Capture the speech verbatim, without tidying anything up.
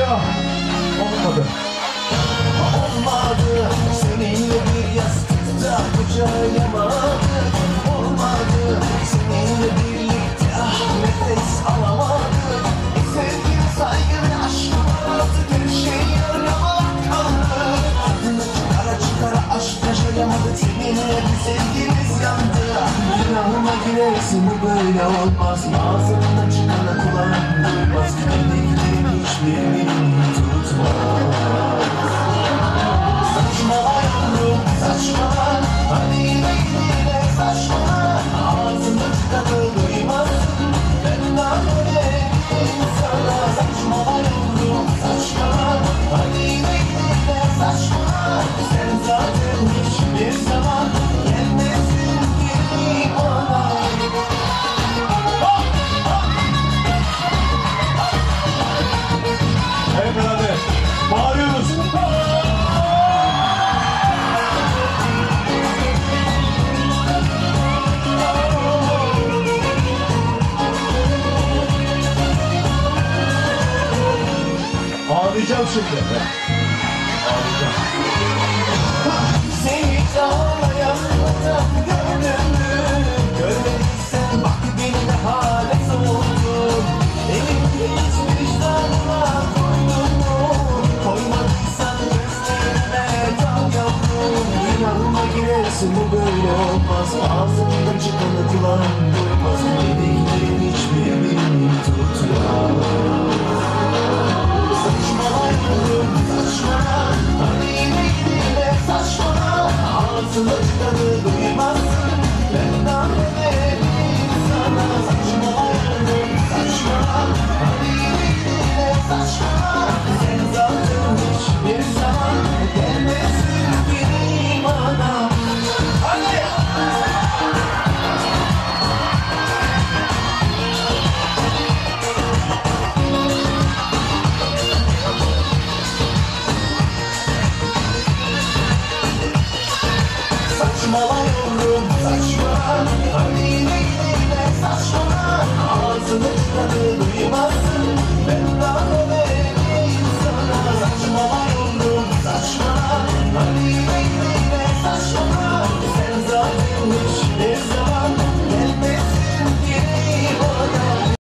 ya. Olmadı. Olmadı. Seninle bir yastıkta kucağıyamadık. Olmadı. Seninle birlikte ah nefes alamadık. Sevgim, saygı ve aşkım artık her şey yarılamak kaldı. Tadını çıkara çıkara aşk yaşayamadık. Seninle bir sevgimiz yandı. Günahıma girersin bu böyle olmaz. Ağzından çıkana kulağın duymaz. Dediklerin hiçbirini tutmaz. Saçma yavrum saçma. Hadi yine yine saçma. Ağzından çıkanı duymazsın. Ben daha böyle sana. Saçma yavrum saçma. Hadi yine yine saçma. Sen zaten hiçbir zaman gelmesin ki bana. Evet birader. Bağırıyoruz. Ağlayacağım şimdi. Ağlayacağım. Seni hiç ağlayan adam gördün mü? Görmediysen bak beni de hale soğudun. Elimde hiç vicdanına koydun mu? Koymadıysan gözlerime tam yavrum. Günahıma girersin bu böyle olmaz. Ağzından çıkanı kulağın duymaz. Dediklerin hiçbirini tutmaz. Saçma yavrum saçma. Hadi yine yine saçma. Ağzını